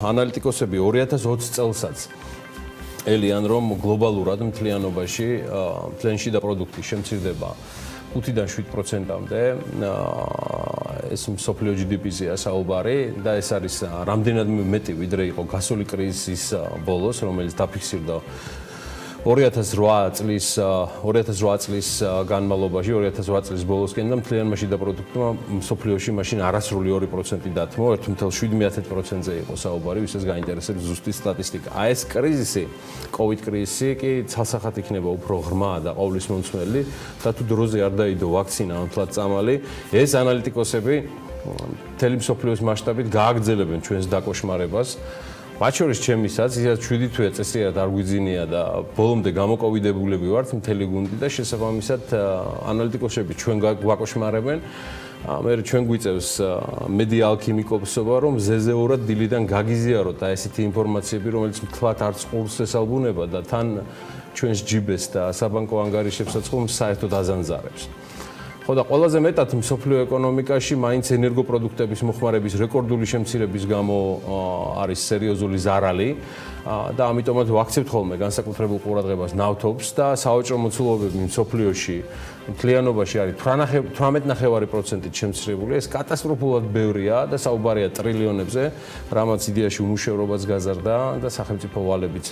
ანალიტიკოსები 2020 წელსაც ელიან რომ გლობალურად მთლიანობაში მთლიანში და პროდუქტის შემცირდება 5-დან 7%-მდე ეს მსოფლიო GDP-ზეა საუბარი და ეს არის რამდენადმე მეტი ვიდრე იყო გასული კრიზისის ბოლოს, რომელიც დაფიქსირდა 2008 წლის განმავლობაში, 2008 წლის ბოლოსკენ და მთლიანში და პროდუქტმა მსოფლიოში მაშინ არასრული 2% დათმო, 1.7%-ზე იყო საუბარი, ვისაც გაინტერესებს ზუსტი სტატისტიკა. ეს კრიზისი, COVID კრიზისი კი ცალსახად იქნება უფრო ღრმა და ყოვლისმომცველი და თუ დროზე არ დაიდო ვაქცინა ამთლად წამალი, ეს ანალიტიკოსები მთელი მსოფლიოს მასშტაბით გააგრძელებენ ჩვენს დაკოშმარებას. მათ შორის ჩემისაც, ისაც 7 თვე წესრიგად არ გვიძინია და ბოლომდე გამოკოვიდებულები ვართ მთელი გუნდი და შესაბამისად ანალიტიკოსები ჩვენ გვაკოშმარებენ. მე ჩვენ გვიწევს მედია ალქიმიკოსობა, რომ ზეზეურად დილიდან გაგიზიაროთ და ესეთი ინფორმაციები, რომელიც მთლად არც ყურს ესალბუნება და თან ჩვენს ჯიბეს და საბანკო ანგარიშებსაც ხომ საერთოდ აზანზარებს. ხო და ყველაზე მეტად მსოფლიო ეკონომიკაში მაინც ენერგოპროდუქტების მოხმარების რეკორდული შემცირების გამო არის სერიოზული ზარალი და ამიტომაც ვაქცევთ ხოლმე განსაკუთრებულ ყურადღებას ნავთობს და სავაჭრო მოცულობები მსოფლიოში მთლიანობაში არის 18.5%-ით შემცირებული. ეს კატასტროფულად ბევრია და საუბარია ტრილიონებზე, რამაც იდეაში უმუშევრობაც გაზარდა და სახელმწიფო ვალებიც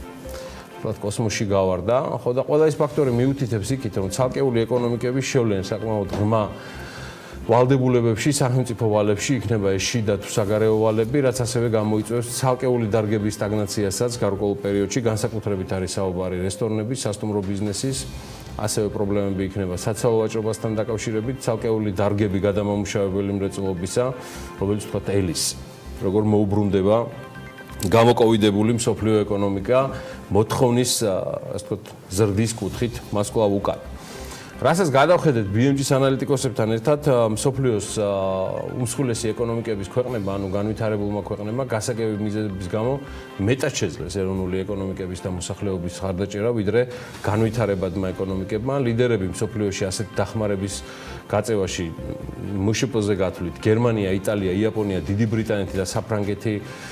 კოსმოსში გავარდა. ხო და ყველა ეს ფაქტორი მიუთითებს იქით, რომ ცალკეული ეკონომიკები შევლენ საკმაოდ ღრმა ვალდებულებებში, სახელმწიფო ვალებში, იქნება ეს შიდა თუ საგარეო ვალები, რაც ასევე გამოიწვევს ცალკეული დარგების სტაგნაციასაც გარკვეულ პერიოდში, განსაკუთრებით არის საუბარი რესტორნების, სასტუმრო ბიზნესის, ასევე პრობლემები იქნება საცალო ვაჭრობასთან დაკავშირებით, ცალკეული დარგები გადამამუშავებელი მრეწველობისა, რომელიც თქვათ ელის, როგორ მოუბრუნდება გამოკოვიდებული მსოფლიო ეკონომიკა მოთხოვნის, ასე ვთქვათ, ზრდის კუთხით მას კვლავ უკან. რასაც გადავხედეთ BMG-ის ანალიტიკოსებთან ერთად, მსოფლიოს უმსხვილესი ეკონომიკების ქვეყნება, ანუ განვითარებულმა ქვეყნებმა გასაგები მიზეზების გამო მეტად შეძლეს ეროვნული ეკონომიკების და მოსახლეობის ხარდაჭერა, ვიდრე განვითარებადმა ეკონომიკებმა. ლიდერები მსოფლიოში ასეთ დახმარების გაწევაში მშპ-ზე გათვლით გერმანია, იტალია, იაპონია, დიდი ბრიტანეთი და საფრანგეთი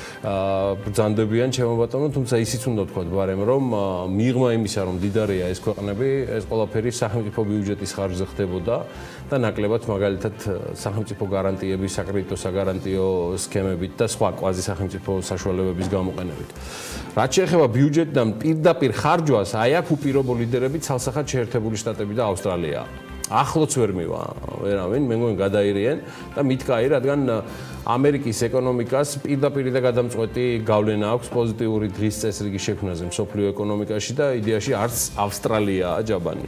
ბრძანდებიან ჩემო ბატონო, თუმცა ისიც უნდა ვთქვათ ბარემ, რომ მიღმა იმისა, რომ დიდარია ეს ქვეყნები, ეს ყველაფერი სახელმწიფო ბიუჯეტის ხარჯზე ხდებოდა და ნაკლებად მაგალითად სახელმწიფო გარანტიების, საკრედიტო საგარანტიო სქემებით და სხვა კვაზი სახელმწიფო საშუალებების გამოყენებით. რაც შეეხება ბიუჯეტიდან პირდაპირ ხარჯვას, აი აქ უპირობო ლიდერები ცალსახად შეერთებული შტატები და ავსტრალია. ახლოც ვერ მივა ვერავინ, მე მგონი გადაირიენ და მითქაი, რადგან ამერიკის ეკონომიკას პირდაპირ და გადამწყვეტი გავლენა აქვს პოზიტიური დღის წესრიგის შექმნაზე მსოფლიო ეკონომიკაში და იდეაში არც ავსტრალიაა ჯაბანი.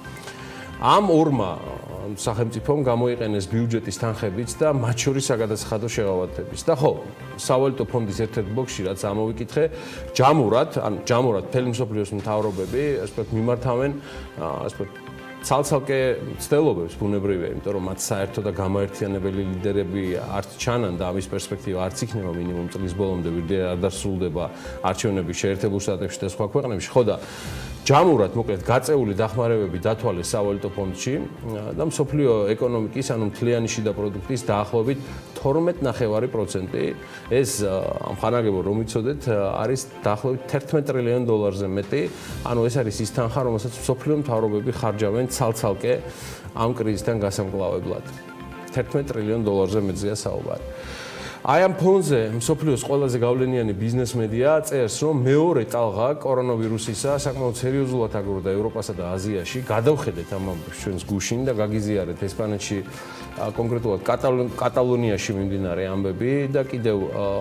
ამ ორმა სახელმწიფომ გამოიყენეს ბიუჯეტის თანხებიც და მათ შორის საგადასახადო შეღავათების. და ხო, სავალუტო ფონდის ერთ-ერთ ბლოკში რაც ამოვიკითხე, ჯამურად მთელი მსოფლიოს მთავრობები, ასე ვთქვათ, მიმართავენ, ასე ვთქვათ, ცალ-ცალკე ცდელობებს ბუნებრივია, იმიტომ რომ მათ საერთო და გამოერთიანებელი ლიდერები არც ჩანან და ამის პერსპექტივა არც იქნება მინიმუმ წლის ბოლომდე, ვიდრე არ დასრულდება არჩევნები შეერთებულ შტატებში და სხვა ქვეყნებში. ხო და ჯამურად მოკლედ გაწეული დახმარებები დათვალეს სავალუტო ფონდში და მსოფლიო ეკონომიკის, ანუ მთლიანი შიდა პროდუქტის დაახლოებით 12.5%. ეს ამხანაგებო რომ იცოდეთ, არის დაახლოებით $11 ტრილიონ მეტი. ანუ ეს არის ის თანხა, რომელსაც მსოფლიო მთავრობები ხარჯავენ ცალ-ცალკე ამ კრიზისთან გასამკლავებლად. $11 ტრილიონ მეტზეა საუბარი. აი ამ ფონზე მსოფლიოს ყველაზე გავლენიანი ბიზნეს მედია წერს, რომ მეორე ტალღა კორონავირუსისა საკმაოდ სერიოზულად აგროვდა ევროპასა და აზიაში. გადავხედეთ ამ ამბებს ჩვენს გუშინ და გაგიზიარეთ ესპანეთში, კონკრეტულად კატალონიაში მიმდინარე ამბები და კიდევ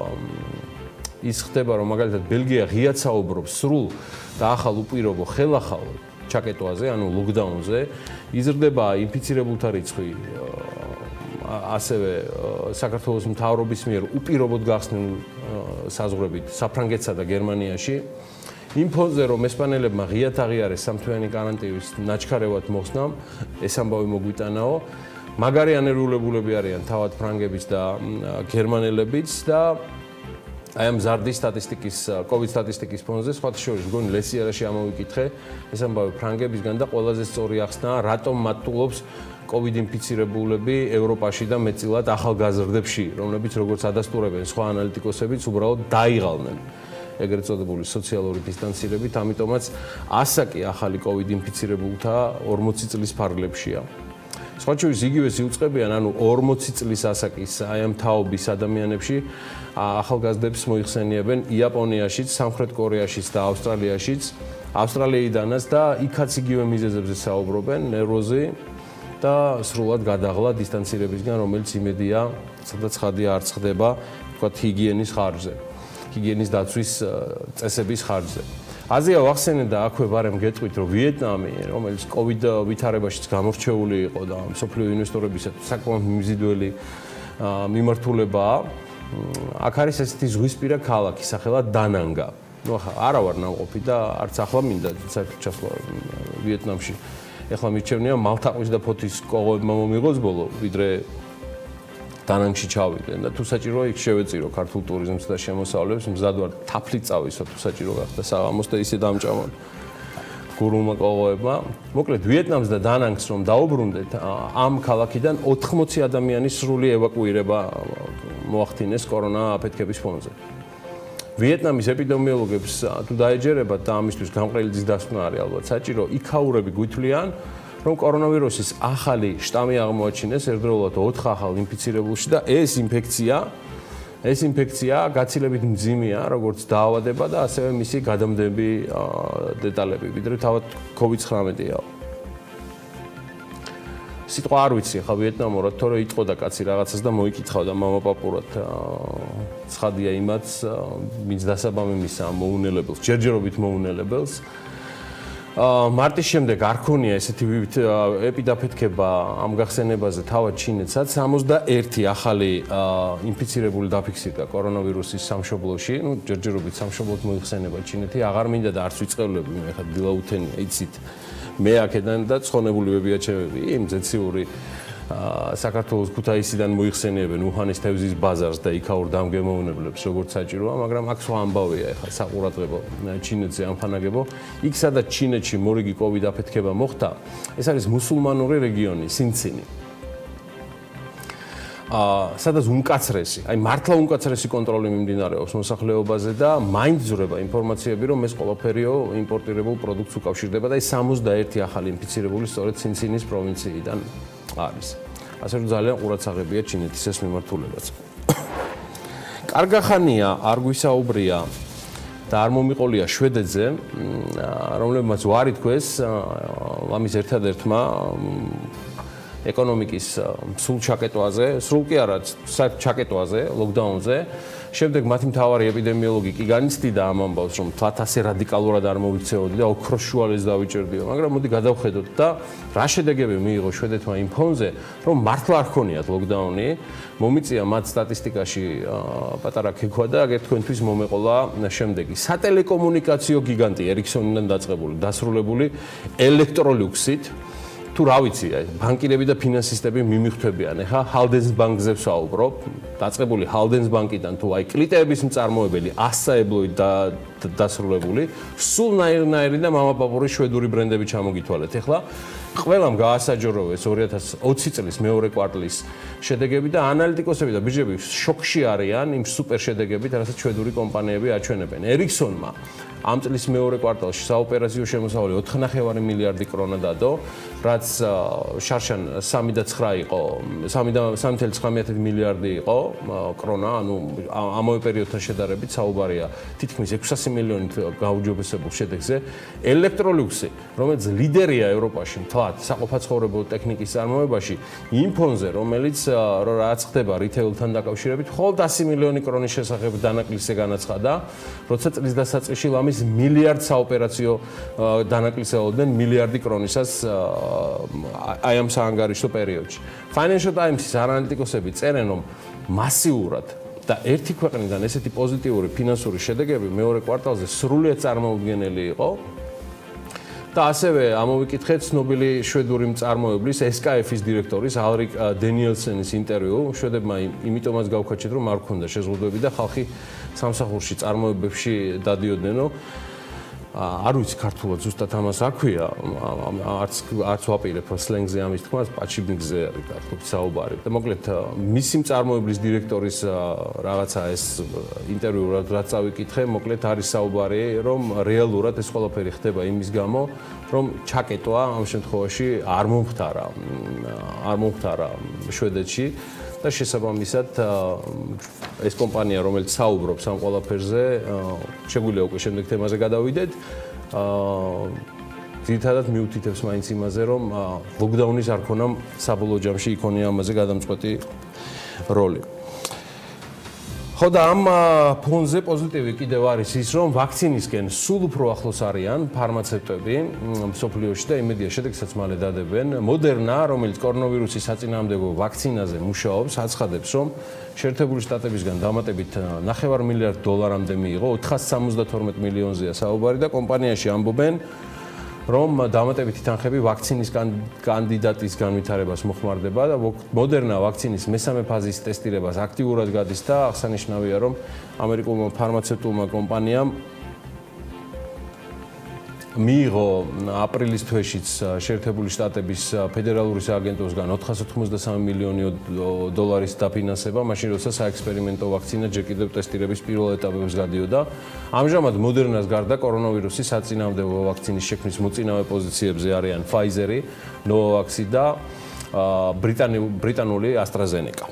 ის ხდება, რომ მაგალითად ბელგია ღიად საუბრობს სრულ და ახალ უპირობო ხელახალ ჩაკეტვაზე, ანუ ლოკდაუნზე. იზრდება ინფიცირებულთა რიცხვი ასევე საქართველოს მთავრობის მიერ უპირობოდ გახსნილ საზღვრებით საფრანგეთსა და გერმანიაში. იმ ფონზე რომ ესპანელებმა ღიად აღიარეს სამთვიანი კარანტინის ნაჩქარევად მოხსნამ, ეს ამბავი მოგვიტანაო. მაგარი ანერულებულები არიან თავად ფრანგებიც და გერმანელებიც და აი ამ ზარდის სტატისტიკის, COVID სტატისტიკის ფონზე სხვათა შორის მგონი ლესიერაში ამოვიკითხე, ეს ამბავი ფრანგებისგან და ყველაზე სწორი ახსნაა, რატომ მატულობს COVID ინფიცირებულები ევროპაში და მეტწილად ახალგაზრდებში, რომლებიც როგორც ადასტურებენ სხვა ანალიტიკოსებიც, უბრალოდ დაიღალნენ ეგრეთ წოდებული სოციალური დისტანცირებით, ამიტომაც ასაკი ახალი COVID ინფიცირებულთა 40 წლის ფარგლებშია. სხვა შორის იგივე სიუწყებიან, ანუ 40 წლის ასაკის აი ამ თაობის ადამიანებში ახალგაზრდებს მოიხსენიებენ იაპონიაშიც, სამხრეთ კორეაშიც და ავსტრალიაშიც, ავსტრალიიდანაც და იქაც იგივე მიზეზებზე საუბრობენ, ნერვოზი და სრულად გადაღლა დისტანცირებისგან, რომელიც იმედია, სადაც ხადია არ ცხდება, თქვათ ჰიგიენის ხარჯზე, ჰიგიენის დაცვის წესების ხარჯზე. აზია ვახსენე და აქვე ვარემ გეტყვით, რომ ვიეტნამი, რომელიც COVID ვითარებაშიც გამორჩეული იყო და მსოფლიო ინვესტორებისათვის საკმაოდ მიმზიდველი მიმართულებაა, აქ არის ესეთი ზღვისპირა ქალაქი, სახელად დანანგა. ნუ ახლა არა ვარ ნამყოფი და არც ახლა მინდა საერთოდ ჩასვლა ვიეტნამში. ეხლა მირჩევნია მალთაყვის და ფოთის კოღოებმა მომიღოს ბოლო, ვიდრე დანანგში ჩავიდნენ და თუ საჭიროა იქ შევეწირო ქართულ ტურიზმს და შემოსავლებს, მზად ვარ თაფლით წავისო თუ საჭირო გახდა საღამოს და ისე დამჭამონ გურულმა კოღოებმა. მოკლედ ვიეტნამს და დანანგს რომ დაუბრუნდეთ, ამ ქალაქიდან 80 ადამიანის სრული ევაკუირება მოახდინეს კორონა აფეთქების ფონზე. ვიეტნამის ეპიდემიოლოგებს თუ დაეჯერებათ და ამისთვის გამყრელიძის დასკვნა არის ალბათ საჭირო, იქაურები გვითვლიან, რომ კორონავირუსის ახალი შტამი აღმოაჩინეს ერთდროულად 4 ახალ ინფიცირებულში და ეს ინფექცია გაცილებით მძიმეა, როგორც დაავადება და ასევე მისი გადამდები დეტალები, ვიდრე თავად COVID-19-ია. სიტყვა არ ვიცი ხა ვიეტნამურად, თორე იტყოდა კაცი რაღაცას და მოიკითხავდა მამაპაპურად ცხადია იმაც, ვინც დასაბამი მისცა მოუნელებელს, ჯერჯერობით მოუნელებელს. მარტის შემდეგ არ ქონია ესეთი ეპიდაფეთქება ამ გახსენებაზე თავად ჩინეთსაც 61 ახალი ინფიცირებული დაფიქსირდა კორონავირუსის სამშობლოში, ნუ ჯერჯერობით სამშობლოდ მოიხსენება ჩინეთი, აღარ მინდა და არც ვიწყევლები, მე ხა დილაუთენია, იცით. მე აქედან და ცხონებულიები აჩევები, იმ ზეციური საქართველოს ქუთაისიდან მოიხსენიებენ უჰანის თევზის ბაზარს და იქაურ დამგემოვნებლებს, როგორც საჭიროა, მაგრამ აქ სხვა ამბავია ეხლა საყურადღებო ჩინეთზე ამხანაგებო. იქ სადაც ჩინეთში მორიგი COVID აფეთქება მოხდა, ეს არის მუსულმანური რეგიონი, სინცინი. სადაც უმკაცრესი, აი მართლა უმკაცრესი კონტროლი მიმდინარეობს მოსახლეობაზე და მაინც ზრება ინფორმაციები, რომ ეს ყველაფერიო იმპორტირებულ პროდუქტს უკავშირდება და ეს 61 ახალი ინფიცირებული სწორედ სინცინის პროვინციიდან არის. ასე რომ ძალიან ყურადსაღებია ჩინეთის ეს მიმართულებაც. კარგახანია არ გვისაუბრია და არ მომიყოლია შვედეთზე, რომლებმაც ვარი თქვეს ამის ერთადერთმა ეკონომიკის სულ ჩაკეტვაზე, სულ კი არა, საერთოდ ჩაკეტვაზე, ლოკდაუნზე. შემდეგ მათი მთავარი ეპიდემიოლოგი კი განიცდიდა ამ ამბავს, რომ თვათ ასე რადიკალურად არ მოიქცეოდი და ოქროს შუალედს დავიჭერდიო, მაგრამ მოდი გადავხედოთ და რა შედეგები მიიღო შვედეთმა იმ ფონზე, რომ მართლა არ ქონიათ ლოკდაუნი, მომიწია მათ სტატისტიკაში პატარა ქექვა და აგერ თქვენთვის მომეყოლა შემდეგი. სატელეკომუნიკაციო გიგანტი Ericssonიდან დაწყებული, დასრულებული ელექტროლიუქსით თუ რა ვიცი, ბანკირები და ფინანსისტები მიმიხვდებიან, ეხა ჰალდენსბანკზე ვსაუბრობ, დაწყებული ჰალდენსბანკიდან თუ აი კლიტეების მწარმოებელი ასაებლოით დასრულებული, სულ ნაირ-ნაირი და მამაპაპურის შვედური ბრენდები ჩამოგითვალეთ. ეხლა ყველამ გაასაჯოროვეს 2020 წლის მეორე კვარტლის შედეგები და ანალიტიკოსები და ბირჟები შოკში არიან იმ სუპერ შედეგებით, რასაც შვედური კომპანიები აჩვენებენ. Ericssonმა ამ წლის მეორე კვარტალში საოპერაციო შემოსავალი 4.5 მილიარდი კრონა დადო, რაც შარშან 3.9 იყო, 3.9 მილიარდი იყო კრონა, ანუ ამავე პერიოდთან შედარებით საუბარია თითქმის 600 მილიონით გაუჯობესებულ შედეგზე. ელექტროლიუქსი, რომელიც ლიდერია ევროპაში, მთლად საყოფაცხოვრებო ტექნიკის წარმოებაში, იმ ფონზე, რომელიც რაც ხდება რითეილთან დაკავშირებით, მხოლოდ 100 მილიონი კრონის შესახებ დანაკლისზე განაცხადა, როცა წლის დასაწყისში ლამის მილიარდ საოპერაციო დანაკლისს ელოდნენ მილიარდი კრონისას აი ამ საანგარიშო პერიოდში. Financial Times-ის ანალიტიკოსები წერენ, რომ მასიურად და ერთი ქვეყნიდან ესეთი პოზიტიური ფინანსური შედეგები მეორე კვარტალზე სრულიად წარმოუდგენელი იყო. და ასევე ამოვიკითხეთ ცნობილი შვედური მწარმოებლის SKF-ის დირექტორის ალრიკ დენიელსენის ინტერვიუ. შვედებმა იმიტომაც გავქაჩეთ, რომ არ ქონდა შეზღუდვები და ხალხი სამსახურში წარმოებებში დადიოდნენ, არ ვიცი ქართულად ზუსტად ამას აქვია, არც ვაპირებ სლენგზე ამის თქმას, პაჩიბნიგზე არის ქართულად საუბარი. და მოკლედ მისი მწარმოებლის დირექტორის რაღაცა ეს ინტერვიუ რაც წავიკითხე, მოკლედ არის საუბარი, რომ რეალურად ეს ყველაფერი ხდება იმის გამო, რომ ჩაკეტვა ამ შემთხვევაში არ მომხდარა შვედეთში და შესაბამისად ეს კომპანია, რომელიც საუბრობს ამ ყველაფერზე, შეგვიძლია უკვე შემდეგ თემაზე გადავიდეთ. ძირითადად მიუთითებს მაინც იმაზე, რომ ლოკდაუნის არ ქონამ საბოლოო ჯამში იქონია ამაზე გადამწყვეტი როლი. ხო და ამ ფონზე პოზიტივი კიდევ არის ის, რომ ვაქცინისკენ სულ უფრო ახლოს არიან ფარმაცევტები მსოფლიოში და იმედია შედეგსაც მალე დადებენ. მოდერნა, რომელიც კორონავირუსის საწინააღმდეგო ვაქცინაზე მუშაობს, აცხადებს, რომ შეერთებული შტატებისგან დამატებით $9 მილიარდამდე მიიღო, 472 მილიონზეა საუბარი და კომპანიაში ამბობენ, რომ დამატებითი თანხები ვაქცინის კანდიდატის განვითარებას მოხმარდება და მოდერნა ვაქცინის მესამე ფაზის ტესტირებას აქტიურად გადის და აღსანიშნავია, რომ ამერიკულმა ფარმაცევტულმა კომპანიამ მიიღო აპრილის თვეშიც შეერთებული შტატების ფედერალური სააგენტოსგან $493 მილიონი დაფინანსება, მაშინ როცა საექსპერიმენტო ვაქცინა ჯერ კიდევ ტესტირების პირველ ეტაპებს გადიოდა. ამჟამად მოდერნას გარდა კორონავირუსის საწინააღმდეგო ვაქცინის შექმნის მოწინავე პოზიციებზე არიან Pfizer-ი, Novavax-ი და ბრიტანული AstraZeneca.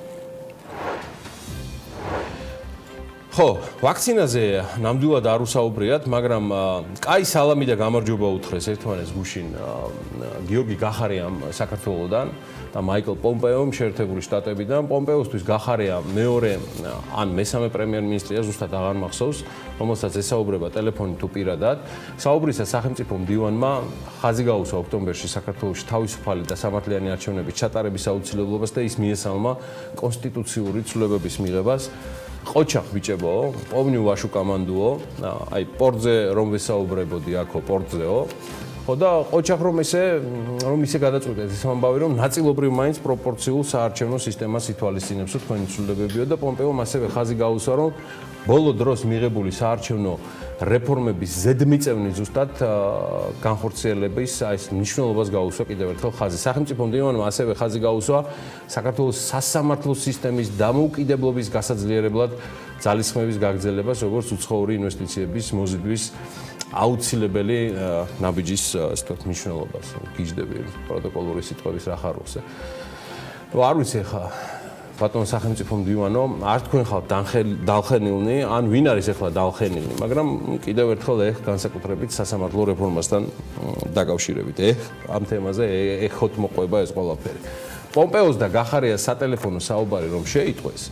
ხო, ვაქცინაზე ნამდვილად არ უსაუბრიათ, მაგრამ კაი სალამი და გამარჯობა უთხრეს ერთმანეთს გუშინ გიორგი გახარიამ საქართველოსდან და მაიკლ პომპეომ შეერთებული შტატებიდან. პომპეოსთვის გახარია მეორე ან მესამე პრემიერ-მინისტრია, ზუსტად აღარ მახსოვს, რომელსაც ესაუბრება ტელეფონით თუ პირადად. საუბრისას სახელმწიფო მდივანმა ხაზი გაუსვა ოქტომბერში საქართველოში თავისუფალი და სამართლიანი არჩევნების ჩატარების აუცილებლობას და ის მიესალმა კონსტიტუციური ცვლილებების მიღებას. ყოჩახ ბიჭებო, პოვნიუ ვაშუ კამანდუო, აი პორტზე რომ ვესაუბრებოდი აქო პორტზეო. ხო და ყოჩახ რომ ისე გადაწყვეტეთ ეს ამბავი, რომ ნაწილობრივ მაინც პროპორციულ საარჩევნო სისტემას ითვალისწინებსო თქვენი ცვლილებებიო და პომპეომ ასევე ხაზი გაუსვა, რომ ბოლო დროს მიღებული საარჩევნო რეფორმების ზედმიწევნი ზუსტად განხორციელების ეს მნიშვნელობას გაუსვა კიდევ ერთხელ ხაზი. სახელმწიფო მდივანმა ასევე ხაზი გაუსვა საქართველოს სასამართლო სისტემის დამოუკიდებლობის გასაძლიერებლად ძალისხმევის გაგრძელებას, როგორც უცხოური ინვესტიციების მოზიდვის აუცილებელი ნაბიჯის ასეთ მნიშვნელობას. გიждები პროტოკოლური სიტყვების რა ხარვხზე. არ ვიცი ხა ბატონ სახელმწიფო მდივანო, არ თქვენ ხალხ დალხენილნი, ან ვინ არის ახლა დალხენილნი, მაგრამ კიდევ ერთხელ განსაკუთრებით სასამართლო რეფორმასთან დაკავშირებით. ამ თემაზე ხოთ მოყვება ეს ყველაფერი. პომპეოს და გახარიას სატელეფონო საუბარი რომ შეიტყვეს,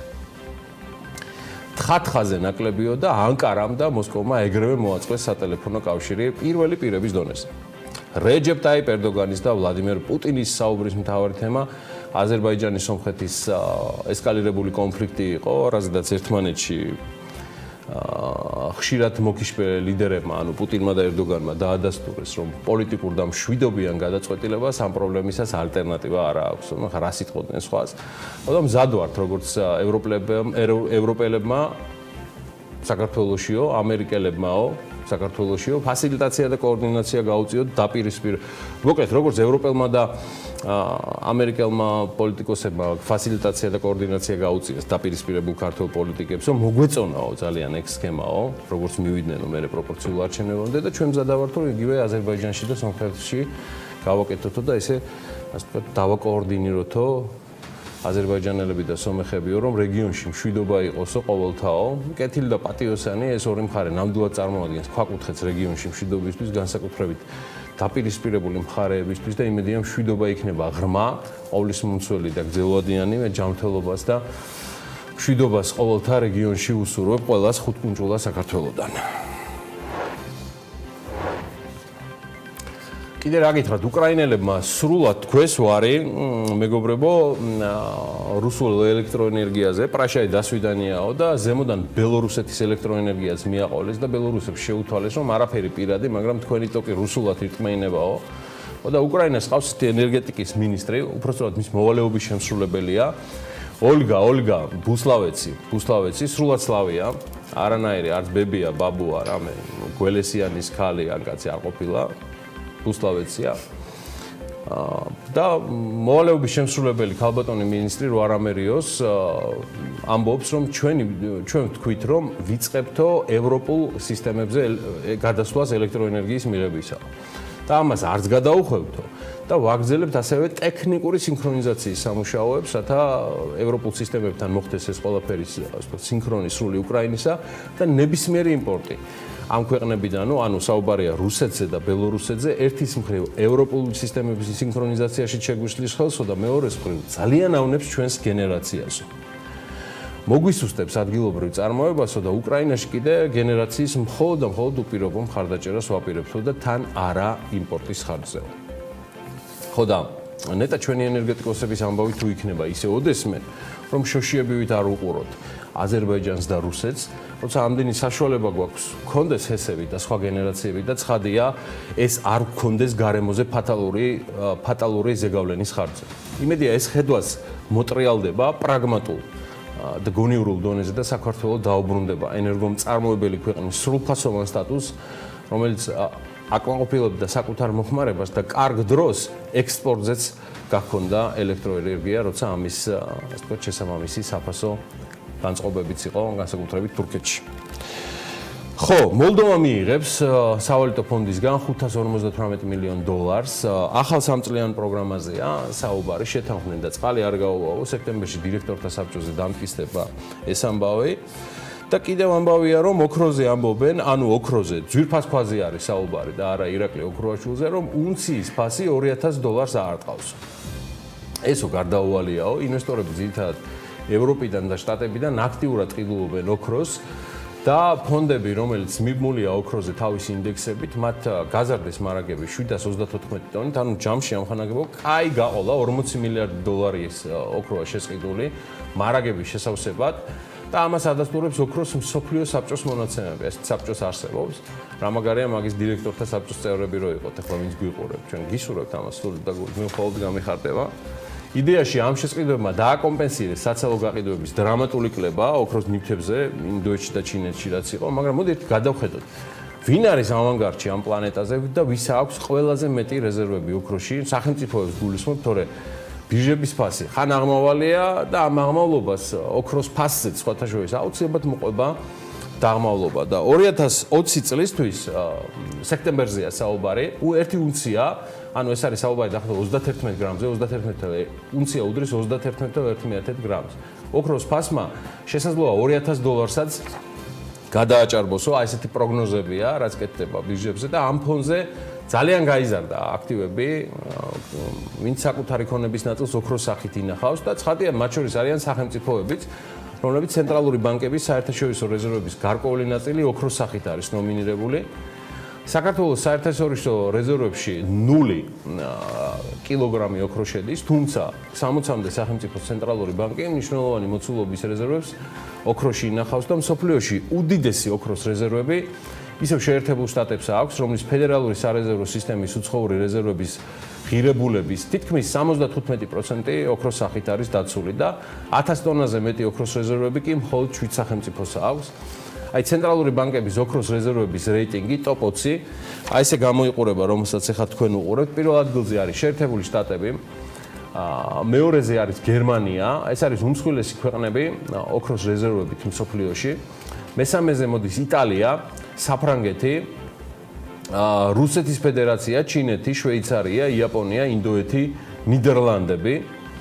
თხათხაზე ნაკლებიო და ანკარამ და მოსკოვმა ეგრევე მოაწყეს სატელეფონო კავშირი პირველი პირების დონეზე. რეჯეპ ტაიპ ერდოგანის და ვლადიმერ პუტინის საუბრის მთავარი თემა აზერბაიჯანის სომხეთის ესკალირებული კონფლიქტი იყო, რაზედაც ერთმანეთში ხშირად მოკიშპე ლიდერებმა, ანუ პუტინმა და ერდოგანმა დაადასტურეს, რომ პოლიტიკურ და მშვიდობიან გადაწყვეტილებას ამ პრობლემისას ალტერნატივა არ აქვს. ახლა რა სიტყვოდნენ სხვას? და მზად ვართ, როგორც ევროპელებმა საქართველოსიო, ამერიკელებმაო, საქართველოსიო ფასილიტაცია და კოორდინაცია გაუწიოთ დაპირისპირ. მოკლედ, როგორც ევროპელმა და ამერიკელმა პოლიტიკოსებმა ფასილიტაცია და კოორდინაცია გაუწიეს დაპირისპირებულ ქართულ პოლიტიკებს, რომ მოგვეწონაო ძალიან ეგ სქემაო, როგორც მივიდნენ მე პროპორციულ არჩევნებამდე და ჩვენ მზად ვართ, რომ იგივე აზერბაიჯანში და სომხეთში გავაკეთოთო და ესე ასე ვთქვათ დავაკოორდინიროთო აზერბაიჯანელები და სომეხებიო, რომ რეგიონში მშვიდობა იყოსო ყოველთაო. კეთილი და პატიოსანი ეს ორი მხარე ნამდვილად წარმოადგენს ქვაკუთხედს რეგიონში მშვიდობისთვის, განსაკუთრებით დაპირისპირებული მხარეებისთვის და იმედია მშვიდობა იქნება ღრმა, ყოვლისმომცველი და გრძელვადიანი ჯანმრთელობას და მშვიდობას ყოველთა რეგიონში უსურვებ ყველას ხუთკუნჯულა საქართველოსდან. კიდე რა გითხრათ, უკრაინელებმა სრულად თქვეს ვარი, მეგობრებო, რუსულ ელექტროენერგიაზე, პრაშაი დასვიდანიაო და ზემოდან ბელორუსეთის ელექტროენერგიაც მიაყოლეს და ბელორუსებს შეუთვალეს, რომ არაფერი პირადი, მაგრამ თქვენი ტოკი რუსულად ირტმეინებაო. და უკრაინას ყავს ენერგეტიკის მინისტრი, უпростоრად მის მოვალეობის შემსრულებელია, ოლგა ბუსლავეცი, სრულად სლავია, არანაირი არც ბებია, ბაბუა, რამე, გველესიანის ქალი ან კაცი არ ყოფილა, რუსლავეცია. და მოვალეობის შემსრულებელი ქალბატონი მინისტრი როარამერიოს ამბობს, რომ ჩვენ ვთქვით, რომ ვიწყებთო ევროპულ სისტემებზე გადასვლას ელექტროენერგიის მიღებისა. და ამას არც გადაუხვევთო და ვაგრძელებთ ასევე ტექნიკური სინქრონიზაციის სამუშაოებს, რათა ევროპულ სისტემებთან მოხდეს ეს ყველაფერი სინქრონი სრული უკრაინისა და ნებისმიერი იმპორტი ამ ქვეყნებიდან, ანუ საუბარია რუსეთზე და ბელორუსეთზე, ერთის მხრივ ევროპული სისტემების სინქრონიზაციაში შეგვიშლის ხელსო და მეორეს მხრივ ძალიან ავნებს ჩვენს გენერაციასო. მოგვისუსტებს ადგილობრივ წარმოებასო და უკრაინაში კიდე გენერაციის მხოლოდ უპირობო მხარდაჭერას ვაპირებთო და თან არა იმპორტის ხარჯზეო. ხო და ნეტა ჩვენი ენერგეტიკოსების ამბავი თუ იქნება ისე ოდესმე, რომ შოშიებივით არ უყუროთ აზერბაიჯანს და რუსეთს, როცა ამდენი საშუალება გვაქვს გქონდეს ჰესები და სხვა გენერაციები და ცხადია ეს არ გქონდეს გარემოზე ფატალური ზეგავლენის ხარჯზე. იმედია ეს ხედვაც მოტრიალდება პრაგმატულ და გონიურულ დონეზე და საქართველოს დაუბრუნდება ენერგომწარმოებელი ქვეყნის სრულფასოვან სტატუსს, რომელიც აკმაყოფილებდა საკუთარ მოხმარებას და კარგ დროს ექსპორტზეც გაქონდა ელექტროენერგია, როცა ამის ასე ვთქვათ შესაბამისი საფასო განწყობებიც იყო განსაკუთრებით თურქეთში. ხო, მოლდოვა მიიღებს სავალუტო ფონდისგან $558 მილიონ ახალ სამწლიან პროგრამაზეა საუბარი, შეთანხმდნენ და წყალი არ გაუვაო, სექტემბერში დირექტორთა საბჭოზე დამტკიცდება ეს ამბავი. და კიდევ ამბავია, რომ ოქროზე ამბობენ, ანუ ოქროზე, ძვირფას ქვაზე არის საუბარი და არა ირაკლი ოქროაშვილზე, რომ უნციის ფასი $2,000 აარტყავს. ესო გარდაუვალიაო, ინვესტორები ძირითადად ევროპიდან და შტატებიდან აქტიურად ყიდულობენ ოქროს და ფონდები, რომელიც მიბმულია ოქროზე თავისი ინდექსებით, მათ გაზარდეს მარაგები 734 ტონით, ანუ ჯამში ამხანაგებო კაი გაყოლა $40 მილიარდი ოქროა შესყიდული მარაგების შესავსებად და ამას ადასტურებს ოქროს მსოფლიო საბჭოს მონაცემები. ეს საბჭოს არსებობს. რა მაგარია მაგის დირექტორთა საბჭოს წევრები რო იყოთ, ახლა ვინც გვიყურებთ, ჩვენ გისურვებთ ამას სულ და მხოლოდ გამიხარდება. იდეაში ამ შესყიდვებმა დააკომპენსირეს საცალო გაყიდვების დრამატული კლება ოქროს ნივთებზე, ინდოეთში და ჩინეთში რაც იყო, მაგრამ მოდი ერთი გადავხედოთ. ვინ არის ავანგარდში ამ პლანეტაზე და ვის აქვს ყველაზე მეტი რეზერვები ოქროში? სახელმწიფოებს გულისხმობ, თორე ბირჟების ფასი ხან აღმავალია და ამ აღმავლობას ოქროს ფასზეც სხვათა შორის აუცილებლად მოყვება დაღმავლობა და 2020 წლისთვის სექტემბერზეა საუბარი, 1 უნცია, ანუ ეს არის საუბარი დაახლოებით 31 გრამზე, 31 უნცია უდრის 31.1 გრამს. ოქროს ფასმა შესაძლოა $2,000-საც გადააჭარბოსო, აი ესეთი პროგნოზებია, რაც კეთდება ბირჟებზე და ამ ფონზე ძალიან გაიზარდა აქტივები, ვინც საკუთარი ქონების ნაწილს ოქროს სახით ინახავს და ცხადია, მათ შორის არიან სახელმწიფოებიც, რომლებიც ცენტრალური ბანკების საერთაშორისო რეზერვების გარკვეული ნაწილი ოქროს სახით არის ნომინირებული. საქართველოს საერთაშორისო რეზერვებში 0 კილოგრამი ოქრო შედის, თუმცა 60-მდე სახელმწიფოს ცენტრალური ბანკი მნიშვნელოვანი მოცულობის რეზერვებს ოქროში ინახავს და მსოფლიოში უდიდესი ოქროს რეზერვები ისევ შეერთებულ შტატებს აქვს, რომლის ფედერალური სარეზერვო სისტემის უცხოური რეზერვების ღირებულების თითქმის 75% ოქროს სახით არის დაცული და 1000 ტონაზე მეტი ოქროს რეზერვები კი მხოლოდ 7 სახელმწიფოს აქვს. აი ცენტრალური ბანკების ოქროს რეზერვების რეიტინგი ტოპ 20, აი ესე გამოიყურება, რომელსაც ახლა თქვენ უყურებთ. პირველ ადგილზე არის შეერთებული შტატები, მეორეზე არის გერმანია, ეს არის უმსხვილესი ქვეყნები ოქროს რეზერვებით მსოფლიოში. მესამეზე მოდის იტალია, საფრანგეთი, რუსეთის ფედერაცია, ჩინეთი, შვეიცარია, იაპონია, ინდოეთი, ნიდერლანდები.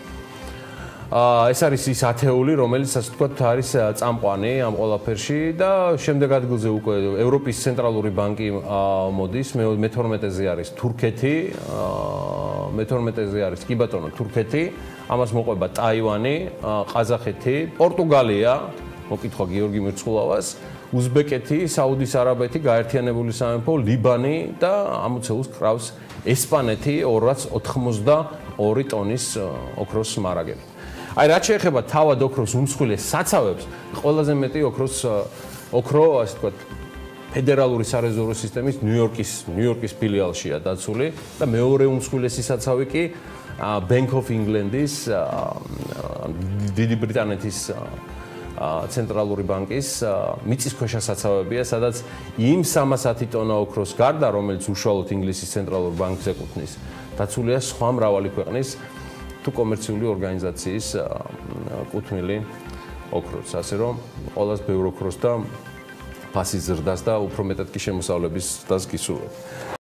ეს არის ის ათეული, რომელიც ასე ვთქვათ არის წამყვანი ამ ყველაფერში და შემდეგ ადგილზე უკვე ევროპის ცენტრალური ბანკი მოდის, მე-12-ზე არის თურქეთი, მე-12-ზე არის კი ბატონო თურქეთი, ამას მოყვება ტაივანი, ყაზახეთი, პორტუგალია, მოკითხვა გიორგი მირცხულავას, უზბეკეთი, საუდის არაბეთი, გაერთიანებული სამეფო, ლიბანი და ამოცეულს კრავს ესპანეთი 282 ტონის ოქროს მარაგები. აი რაც შეეხება თავად ოქროს უმსხვილეს საცავებს, ყველაზე მეტი ოქრო, ასე ვთქვათ, ფედერალური სარეზერვო სისტემის ნიუ-იორკის ფილიალშია დაცული და მეორე უმსხვილესი საცავი კი Bank of England-ის დიდი ბრიტანეთის ცენტრალური ბანკის მიწისქვეშა საცავებია, სადაც იმ 310 ტონა ოქროს გარდა, რომელიც უშუალოდ ინგლისის ცენტრალურ ბანკს ეკუთვნის, დაცულია სხვა მრავალი ქვეყნის თუ კომერციული ორგანიზაციის კუთვნილი ოქროც, ასე რომ ყველას ბევრ ოქროს და ფასის ზრდას და უფრო მეტად კი შემოსავლების ზრდას გისურვებ.